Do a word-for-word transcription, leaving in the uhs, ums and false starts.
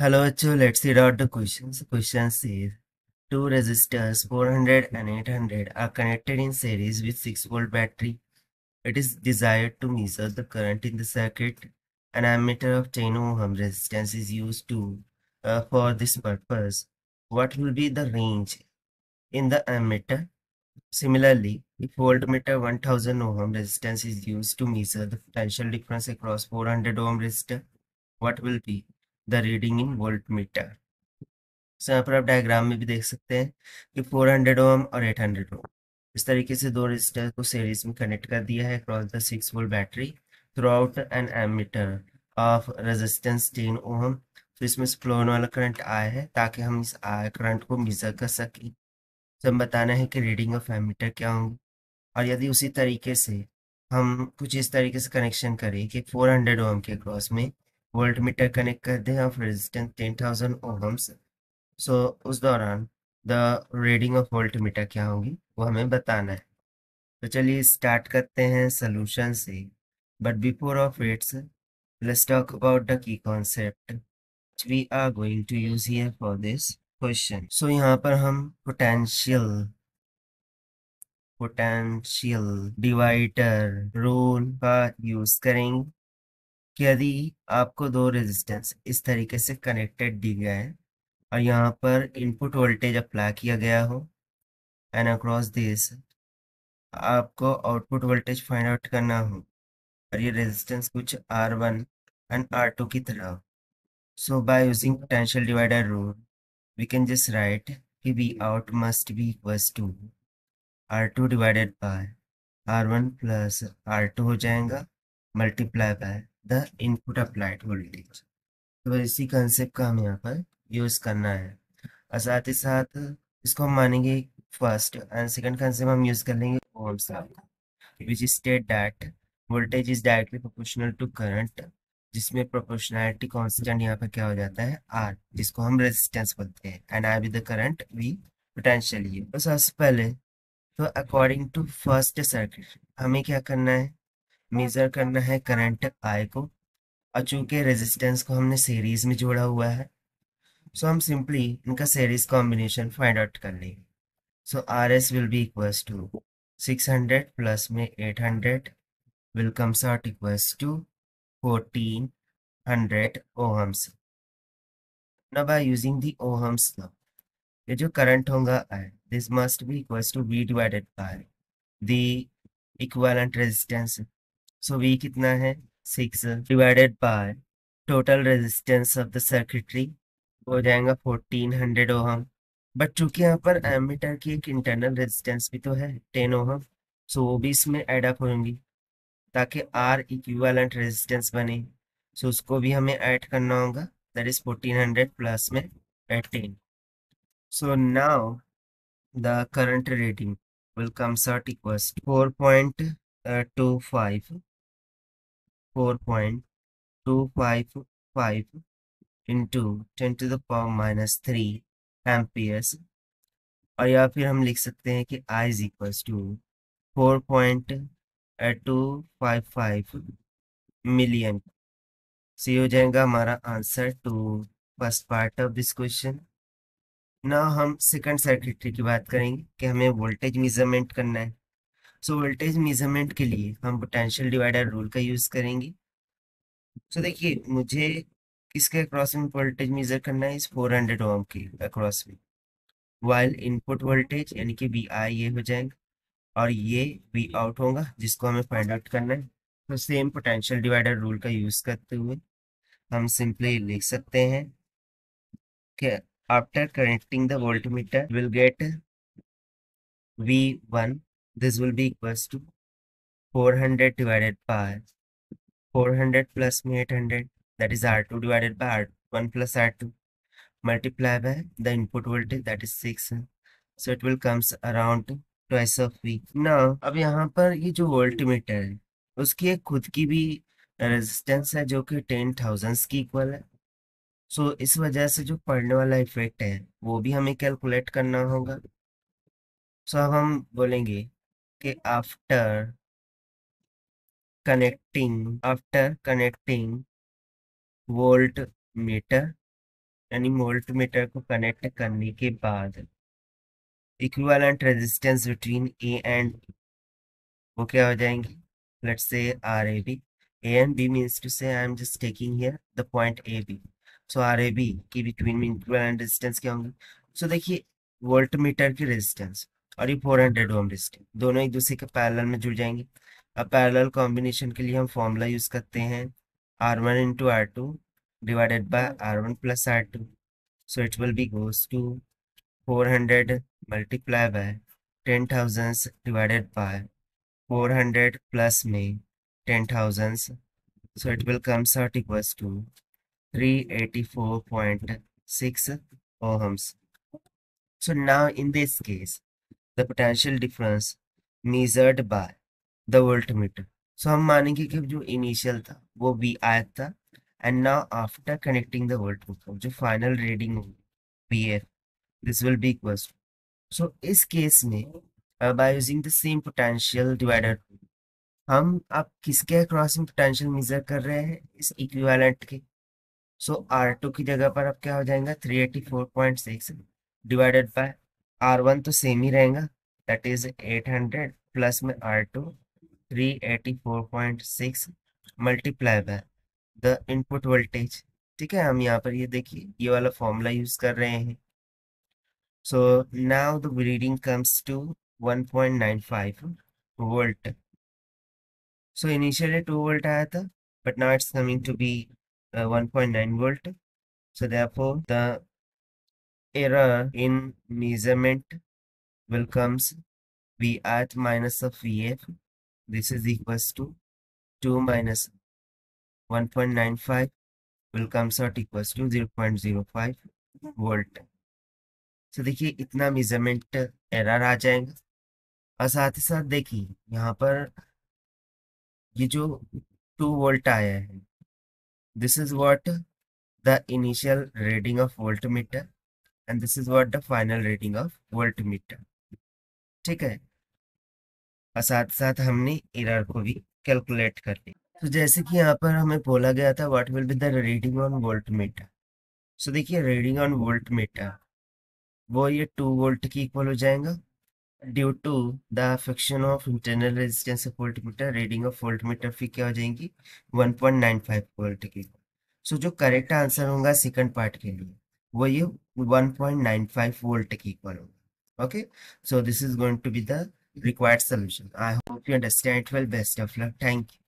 Hello, Achu. Let's read out the questions. The question says two resistors four hundred and eight hundred are connected in series with six volt battery. It is desired to measure the current in the circuit. An ammeter of ten ohm resistance is used to uh, for this purpose. What will be the range in the ammeter? Similarly, if voltmeter one thousand ohm resistance is used to measure the potential difference across four hundred ohm resistor, what will be the reading in voltmeter? सो यहाँ पर आप diagram में भी देख सकते हैं कि four hundred ohm और एट हंड्रेड ओम इस तरीके से दो रेजिस्टर को सीरीज में कनेक्ट कर दिया है across the six volt battery through out an ammeter of resistance ten ohm. तो इसमें से फ्लो होने वाला करंट आया है ताकि हम इस आय करंट को मेजर कर सकें। तो हम बताना है कि रीडिंग ऑफ एमीटर क्या होंगी। और यदि उसी तरीके से हम कुछ इस तरीके से कनेक्शन करें कि फोर हंड्रेड ओम के क्रॉस में वोल्ट मीटर कनेक्ट कर दें of resistance ten thousand ohms, so उस दौरान the reading of volt meter क्या होगी वो हमें बताना है। तो चलिए स्टार्ट करते हैं सोल्यूशन से। But before of its let's talk about the key concept we are going to use here for this question. So यहाँ पर हम पोटेंशियल पोटेंशियल डिवाइडर रूल का यूज करेंगे कि यदि आपको दो रेजिस्टेंस इस तरीके से कनेक्टेड दी गया है और यहाँ पर इनपुट वोल्टेज अप्लाई किया गया हो एंड अक्रॉस दिस आपको आउटपुट वोल्टेज फाइंड आउट करना हो और ये रेजिस्टेंस कुछ R one and R two की तरह हो। So by using potential divider rule we can just write कि V out must be equals to R two divided by R one plus R two हो जाएगा multiply by the input applied voltage. तो इसी concept का हमें यहाँ पर use करना है और साथ ही साथ इसको हम मानेंगे फर्स्ट एंड सेकंड कंसेप्ट हम यूज कर लेंगे ohm's law, which state that voltage is directly proportional to current, जिसमें प्रोपोर्शनैलिटी कांस्टेंट यहाँ पर क्या हो जाता है R, जिसको हम रेजिस्टेंस बोलते हैं and I with the current V potential. ये तो सबसे पहले तो अकॉर्डिंग टू फर्स्ट सर्किट हमें क्या करना है, मेजर करना है करंट I को। और चूंकि रेजिस्टेंस को हमने सीरीज में जोड़ा हुआ है सो हम सिंपली इनका सीरीज कॉम्बिनेशन फाइंड आउट कर लेंगे। So R S will be equals to six hundred plus में eight hundred will comes out equals to fourteen hundred ohms. Now by using the ohms law, ये जो current होगा I, this must be equals to V divided by the equivalent resistance. So V कितना है six divided by total resistance of the circuitry हो जाएगा fourteen hundred ohm. But चूंकि यहाँ पर एमीटर की एक इंटरनल रेजिस्टेंस भी तो है टेन ओहम, सो वो भी इसमें एड अप होंगी ताकि आर इक्विवेलेंट रेजिस्टेंस बने। सो उसको भी हमें ऐड करना होगा, that is fourteen hundred plus में eighteen. So now the current rating will comes out equals four point two five four point two five five into ten to the power minus three amperes. और या फिर हम लिख सकते हैं कि I is equals to four point two five five million. सी हो जाएगा हमारा answer to first part of this question. ना हम सेकंड सर्किटरी की बात करेंगे कि हमें वोल्टेज मेजरमेंट करना है। सो वोल्टेज मेजरमेंट के लिए हम पोटेंशियल डिवाइडर रूल का यूज करेंगे। सो so, देखिए मुझे किसके अक्रॉस में वोल्टेज मेजर करना है, इस फोर हंड्रेड ओम के अक्रॉस में, वाइल इनपुट वोल्टेज यानी कि वी आई ये हो जाएगा और ये वी आउट होगा जिसको हमें फाइंड आउट करना है। तो सेम पोटेंशियल डिवाइडर रूल का यूज करते हुए हम सिंपली लिख सकते हैं कि after connecting the voltmeter will get V one, this will be equals to four hundred divided by four hundred plus में eight hundred, that is R two divided by R one plus R two multiply by the input voltage that is six, so it will comes around twice of V। now अब यहाँ पर ये जो voltmeter है उसकी एक खुद की भी रेजिस्टेंस है जो कि टेन थाउजेंड्स की इक्वल है। सो so, इस वजह से जो पढ़ने वाला इफेक्ट है वो भी हमें कैलकुलेट करना होगा। सो so, अब हम बोलेंगे कि after connecting after connecting volt meter यानी वोल्टमीटर को कनेक्ट करने के बाद equivalent resistance between A and वो क्या हो जाएंगी, let's say R A B, A and B means to say I am just taking here the point A B, so R A B की between में equivalent resistance क्या होंगी। सो देखिए volt meter की रेजिस्टेंस और ये फोर हंड्रेड ओम रेजिस्टेंस दोनों एक दूसरे के पैरेलल में जुड़ जाएंगे। अब पैरेलल कॉम्बिनेशन के लिए हम फॉर्मूला यूज करते हैं R one into R two divided by R one plus R two, so it will be goes to four hundred multiply by ten thousand divided by four hundred plus में ten thousands, so it will comes out equals to three eighty-four point six ohms. So now in this case the potential difference measured by the voltmeter, so हम मानेंगे कि जो initial था वो V I था and now after connecting the voltmeter जो final reading होगी V F, this will be equals to, so इस केस में uh, by using the same potential divider हम अब किसके क्रॉस में पोटेंशियल मेजर कर रहे हैं, इस इक्विवेलेंट के। सो आर टू की जगह पर अब क्या हो जाएगा three eighty four point six divided by R one तो सेम ही रहेगा that is eight hundred plus में R two three eighty four point six multiply by the input voltage. ठीक है, हम यहाँ पर ये देखिए ये वाला फॉर्मूला यूज कर रहे हैं। So now the reading comes to one point nine five volt. So initially two volt आया था, but now it's coming to be uh, one point nine volt. So therefore the error in measurement will comes V at minus of V F. This is equals to two minus one point nine five will comes out equals to zero point zero five volt. So देखिए इतना measurement error आ जाएगा। और साथ ही साथ देखिए यहाँ पर ये जो टू वोल्ट आया है this is what the initial reading of voltmeter and this is what the final reading of voltmeter। ठीक है, और साथ साथ हमने एरर को भी कैलकुलेट कर लिया। तो जैसे कि यहाँ पर हमें बोला गया था what will be the reading on voltmeter. So देखिए रीडिंग ऑन वोल्टमीटर वो ये टू वोल्ट की इक्वल हो जाएगा due to the affection of internal resistance of voltmeter, reading of voltmeter फिर क्या हो जाएंगी one point nine five volt की। सो जो करेक्ट आंसर होगा सेकंड पार्ट के लिए वो ये one point nine five volt की इक्वल होगा। Okay, so this is going to be the required solution. I hope you understand it well. Best of luck. Thank you.